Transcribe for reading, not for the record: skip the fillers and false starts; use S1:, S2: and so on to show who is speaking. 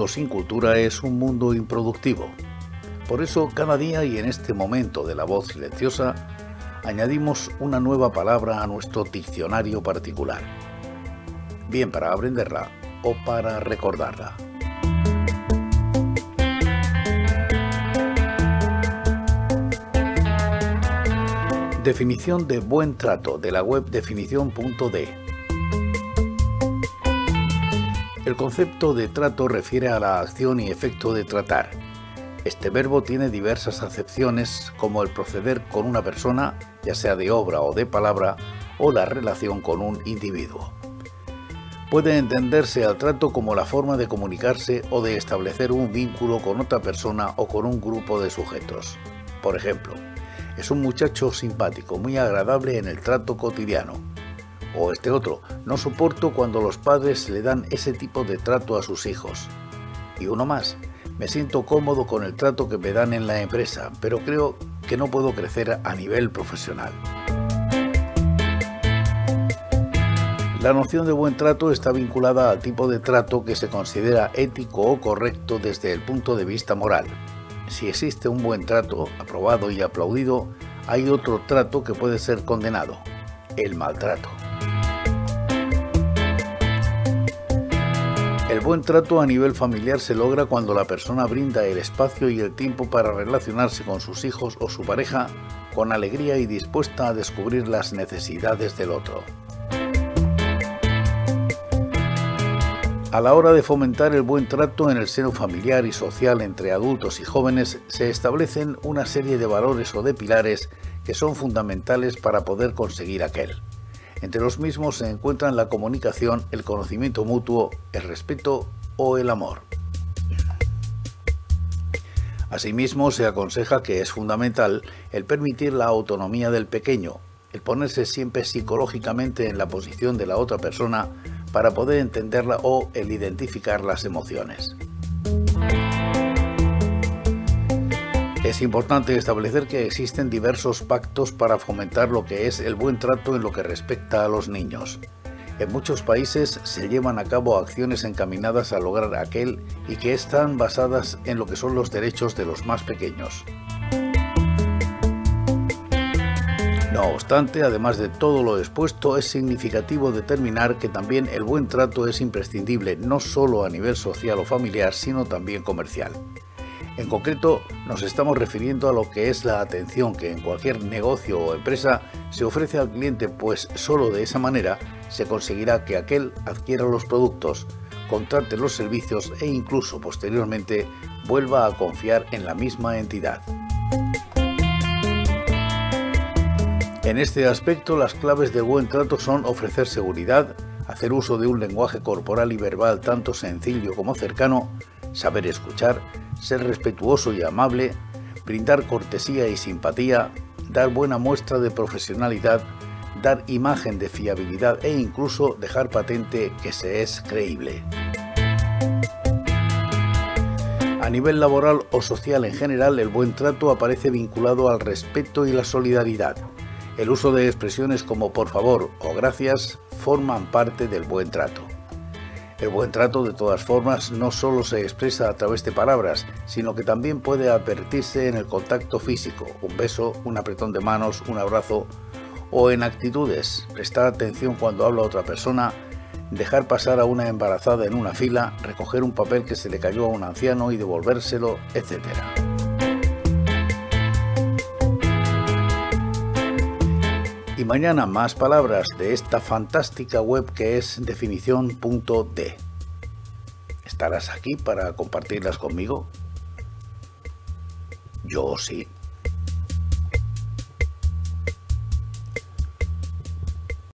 S1: mundo sin cultura es un mundo improductivo. Por eso, cada día y en este momento de la voz silenciosa, añadimos una nueva palabra a nuestro diccionario particular, bien para aprenderla o para recordarla. Definición de buen trato de la web definición.de. El concepto de trato refiere a la acción y efecto de tratar. Este verbo tiene diversas acepciones, como el proceder con una persona, ya sea de obra o de palabra, o la relación con un individuo. Puede entenderse al trato como la forma de comunicarse o de establecer un vínculo con otra persona o con un grupo de sujetos. Por ejemplo, es un muchacho simpático, muy agradable en el trato cotidiano. O este otro, no soporto cuando los padres le dan ese tipo de trato a sus hijos. Y uno más, me siento cómodo con el trato que me dan en la empresa, pero creo que no puedo crecer a nivel profesional. La noción de buen trato está vinculada al tipo de trato que se considera ético o correcto desde el punto de vista moral. Si existe un buen trato, aprobado y aplaudido, hay otro trato que puede ser condenado: el maltrato. El buen trato a nivel familiar se logra cuando la persona brinda el espacio y el tiempo para relacionarse con sus hijos o su pareja con alegría y dispuesta a descubrir las necesidades del otro. A la hora de fomentar el buen trato en el seno familiar y social entre adultos y jóvenes, se establecen una serie de valores o de pilares que son fundamentales para poder conseguir aquel. Entre los mismos se encuentran la comunicación, el conocimiento mutuo, el respeto o el amor. Asimismo, se aconseja que es fundamental el permitir la autonomía del pequeño, el ponerse siempre psicológicamente en la posición de la otra persona para poder entenderla o el identificar las emociones. Es importante establecer que existen diversos pactos para fomentar lo que es el buen trato en lo que respecta a los niños. En muchos países se llevan a cabo acciones encaminadas a lograr aquel y que están basadas en lo que son los derechos de los más pequeños. No obstante, además de todo lo expuesto, es significativo determinar que también el buen trato es imprescindible no solo a nivel social o familiar, sino también comercial. En concreto, nos estamos refiriendo a lo que es la atención que en cualquier negocio o empresa se ofrece al cliente, pues solo de esa manera se conseguirá que aquel adquiera los productos, contrate los servicios e incluso posteriormente vuelva a confiar en la misma entidad. En este aspecto, las claves del buen trato son ofrecer seguridad, hacer uso de un lenguaje corporal y verbal tanto sencillo como cercano, saber escuchar, ser respetuoso y amable, brindar cortesía y simpatía, dar buena muestra de profesionalidad, dar imagen de fiabilidad e incluso dejar patente que se es creíble. A nivel laboral o social en general, el buen trato aparece vinculado al respeto y la solidaridad. El uso de expresiones como por favor o gracias forman parte del buen trato. El buen trato, de todas formas, no solo se expresa a través de palabras, sino que también puede advertirse en el contacto físico, un beso, un apretón de manos, un abrazo, o en actitudes, prestar atención cuando habla otra persona, dejar pasar a una embarazada en una fila, recoger un papel que se le cayó a un anciano y devolvérselo, etc. Y mañana más palabras de esta fantástica web que es definición.de. ¿Estarás aquí para compartirlas conmigo? Yo sí.